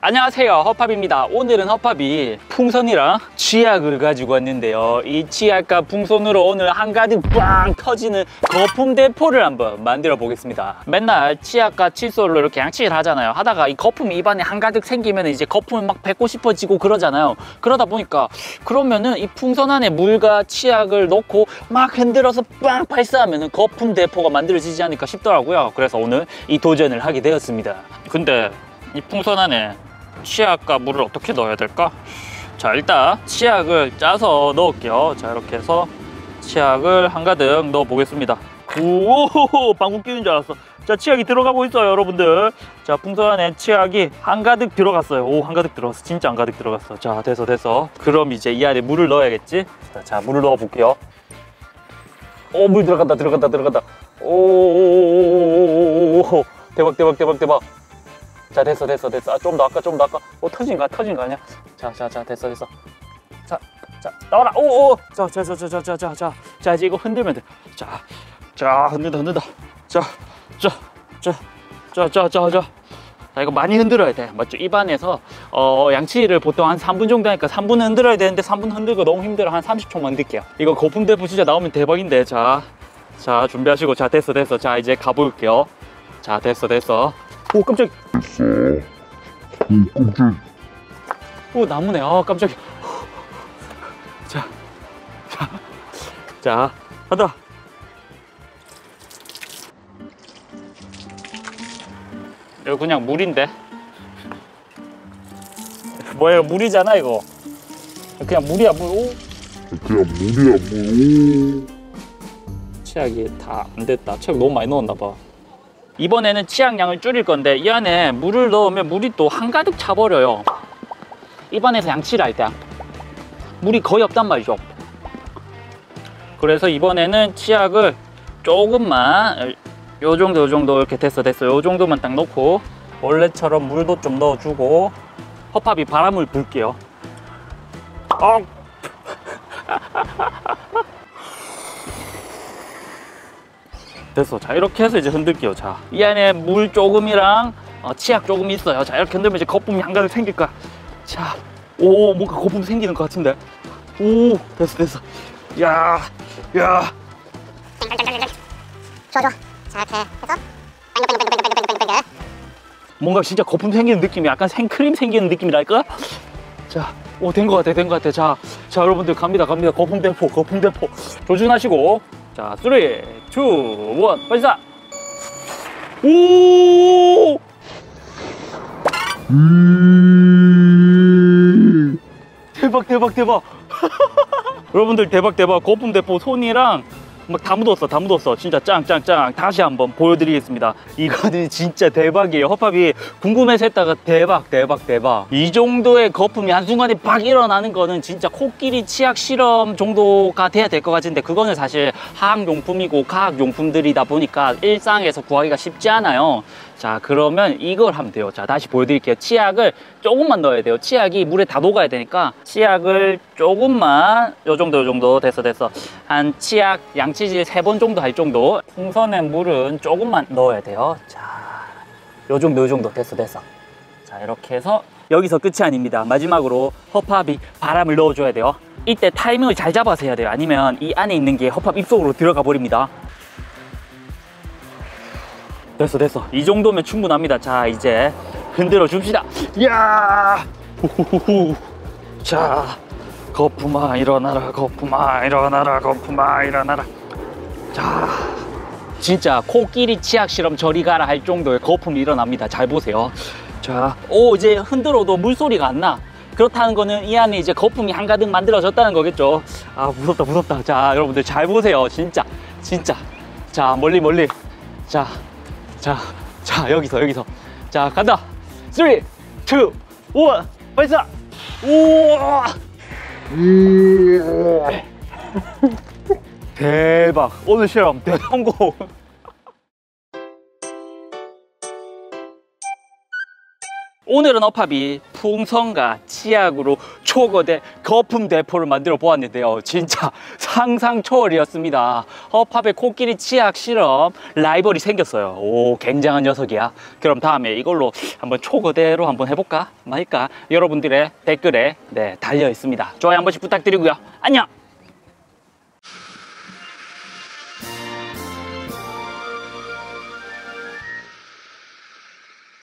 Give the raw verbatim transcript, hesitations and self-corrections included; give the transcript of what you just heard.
안녕하세요, 허팝입니다. 오늘은 허팝이 풍선이랑 치약을 가지고 왔는데요, 이 치약과 풍선으로 오늘 한가득 빵 터지는 거품 대포를 한번 만들어 보겠습니다. 맨날 치약과 칫솔로 이렇게 양치를 하잖아요. 하다가 이 거품이 입안에 한가득 생기면 이제 거품을 막 뱉고 싶어지고 그러잖아요. 그러다 보니까 그러면은 이 풍선 안에 물과 치약을 넣고 막 흔들어서 빵 발사하면은 거품 대포가 만들어지지 않을까 싶더라고요. 그래서 오늘 이 도전을 하게 되었습니다. 근데 이 풍선 안에 치약과 물을 어떻게 넣어야 될까? 자, 일단 치약을 짜서 넣을게요. 자, 이렇게 해서 치약을 한가득 넣어 보겠습니다. 오, 방금 끼는 줄 알았어. 자, 치약이 들어가고 있어요, 여러분들. 자, 풍선 안에 치약이 한가득 들어갔어요. 오, 한가득 들어갔어. 진짜 한가득 들어갔어. 자, 됐어 됐어. 그럼 이제 이 안에 물을 넣어야겠지? 자, 자, 물을 넣어 볼게요. 오, 물 들어간다 들어간다 들어간다. 오오오오오오오오, 대박 대박 대박 대박. 자, 됐어 됐어 됐어. 아, 좀 더 아까 좀 더 아까. 어, 터진 거 터진 거 아니야? 자, 자, 자, 됐어 됐어. 자, 자, 나와라. 오오. 자, 자, 자, 자, 자, 자, 자, 자, 자, 이제 이거 흔들면 돼. 자, 자, 흔든다 흔든다. 자, 자, 자, 자, 자, 자, 자. 자, 이거 많이 흔들어야 돼. 맞죠? 입안에서 어, 양치를 보통 한 삼 분 정도 하니까 삼 분 흔들어야 되는데 삼 분 흔들고 너무 힘들어. 한 삼십 초만 흔들게요. 이거 거품 대포 진짜 나오면 대박인데. 자, 자, 준비하시고. 자, 됐어 됐어. 자, 이제 가볼게요. 자, 됐어 됐어. 오, 깜짝. 됐어. 오, 깜짝. 오, 나무네. 아, 깜짝이야. 자, 자, 자, 간다. 이거 그냥 물인데. 뭐야, 물이잖아 이거. 그냥 물이야 물. 오. 그냥 물이야 물. 치약이 다 안 됐다. 치약 너무 많이 넣었나 봐. 이번에는 치약량을 줄일 건데 이 안에 물을 넣으면 물이 또 한가득 차버려요. 입안에서 양치를 할 때 물이 거의 없단 말이죠. 그래서 이번에는 치약을 조금만, 요 정도 요 정도 이렇게 됐어 됐어 요 정도만 딱 넣고 원래처럼 물도 좀 넣어주고 허팝이 바람을 불게요. 어. 됐어. 자, 이렇게 해서 이제 흔들게요. 자, 이 안에 물 조금이랑 어, 치약 조금 있어요. 자, 이렇게 흔들면 이제 거품이 한가득 생길 거야. 자, 오, 뭔가 거품 생기는 것 같은데. 오, 됐어 됐어. 야, 야. 좋아 좋아. 자, 이렇게 해서 뺑글뺑글뺑글뺑글뺑글. 뭔가 진짜 거품 생기는 느낌이, 약간 생크림 생기는 느낌이랄까? 자, 오, 된 것 같아, 된 것 같아. 자, 자, 여러분들 갑니다, 갑니다. 거품 대포, 거품 대포. 조준하시고. 자, 삼, 이, 일, 발사! 오! 음... 대박, 대박, 대박. 여러분들 대박, 대박. 거품 대포 손이랑 막 다 묻었어, 다 묻었어. 진짜 짱짱짱. 다시 한번 보여드리겠습니다. 이거는 진짜 대박이에요. 허팝이 궁금해서 했다가 대박 대박 대박. 이 정도의 거품이 한순간에 팍 일어나는 거는 진짜 코끼리 치약 실험 정도가 돼야 될 것 같은데, 그거는 사실 화학용품이고 과학용품들이다 보니까 일상에서 구하기가 쉽지 않아요. 자, 그러면 이걸 하면 돼요. 자, 다시 보여드릴게요. 치약을 조금만 넣어야 돼요. 치약이 물에 다 녹아야 되니까 치약을 조금만, 요 정도 요 정도. 됐어 됐어. 한 치약 양치질 세 번 정도 할 정도. 풍선에 물은 조금만 넣어야 돼요. 자, 요 정도 요 정도. 됐어 됐어. 자, 이렇게 해서 여기서 끝이 아닙니다. 마지막으로 허팝이 바람을 넣어줘야 돼요. 이때 타이밍을 잘 잡아서 해야 돼요. 아니면 이 안에 있는 게 허팝 입속으로 들어가 버립니다. 됐어 됐어. 이 정도면 충분합니다. 자, 이제 흔들어 줍시다. 이야, 후후후. 자, 거품아 일어나라, 거품아 일어나라, 거품아 일어나라. 자, 진짜 코끼리 치약 실험 저리 가라 할 정도의 거품이 일어납니다. 잘 보세요. 자, 오, 이제 흔들어도 물소리가 안 나. 그렇다는 거는 이 안에 이제 거품이 한가득 만들어졌다는 거겠죠. 아, 무섭다 무섭다. 자, 여러분들 잘 보세요. 진짜 진짜. 자, 멀리 멀리. 자, 자, 자, 여기서 여기서. 자, 간다. 삼, 이, 일, 발사. 우와. 대박. 오늘 실험 대성공. 오늘은 허팝이 풍선과 치약으로 초거대 거품 대포를 만들어 보았는데요. 진짜 상상 초월이었습니다. 허팝의 코끼리 치약 실험 라이벌이 생겼어요. 오, 굉장한 녀석이야. 그럼 다음에 이걸로 한번 초거대로 한번 해볼까 말까? 여러분들의 댓글에 네, 달려 있습니다. 좋아요 한 번씩 부탁드리고요. 안녕.